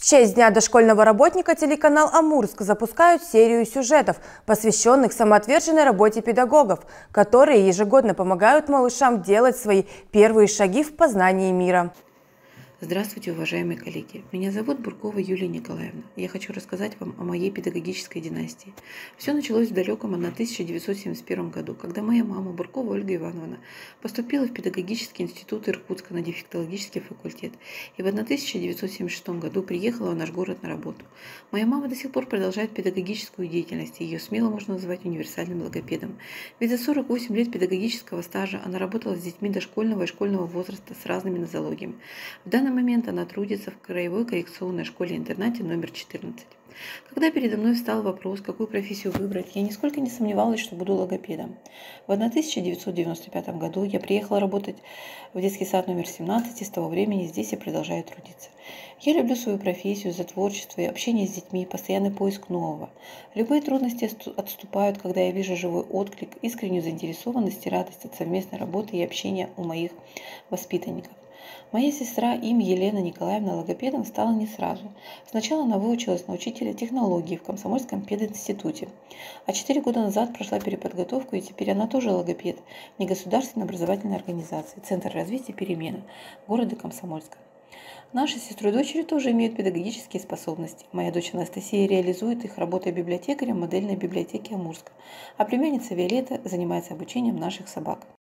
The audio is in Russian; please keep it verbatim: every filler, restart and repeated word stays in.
В честь Дня дошкольного работника телеканал «Амурск» запускают серию сюжетов, посвященных самоотверженной работе педагогов, которые ежегодно помогают малышам делать свои первые шаги в познании мира. Здравствуйте, уважаемые коллеги! Меня зовут Буркова Юлия Николаевна. Я хочу рассказать вам о моей педагогической династии. Все началось в далеком тысяча девятьсот семьдесят первом году, когда моя мама, Буркова Ольга Ивановна, поступила в педагогический институт Иркутска на дефектологический факультет и в тысяча девятьсот семьдесят шестом году приехала в наш город на работу. Моя мама до сих пор продолжает педагогическую деятельность, и ее смело можно назвать универсальным логопедом. Ведь за сорок восемь лет педагогического стажа она работала с детьми дошкольного и школьного возраста с разными нозологиями. В данный момент она трудится в краевой коррекционной школе-интернате номер четырнадцать. Когда передо мной встал вопрос, какую профессию выбрать, я нисколько не сомневалась, что буду логопедом. В тысяча девятьсот девяносто пятом году я приехала работать в детский сад номер семнадцать, и с того времени здесь я продолжаю трудиться. Я люблю свою профессию за творчество и общение с детьми, постоянный поиск нового. Любые трудности отступают, когда я вижу живой отклик, искреннюю заинтересованность и радость от совместной работы и общения у моих воспитанников. Моя сестра, им Елена Николаевна, логопедом стала не сразу. Сначала она выучилась на учителя технологии в Комсомольском пединституте, а четыре года назад прошла переподготовку, и теперь она тоже логопед в негосударственной образовательной организации «Центр развития перемены» города Комсомольска. Наши сестры и дочери тоже имеют педагогические способности. Моя дочь Анастасия реализует их, работая библиотекарем в модельной библиотеке Амурска, а племянница Виолетта занимается обучением наших собак.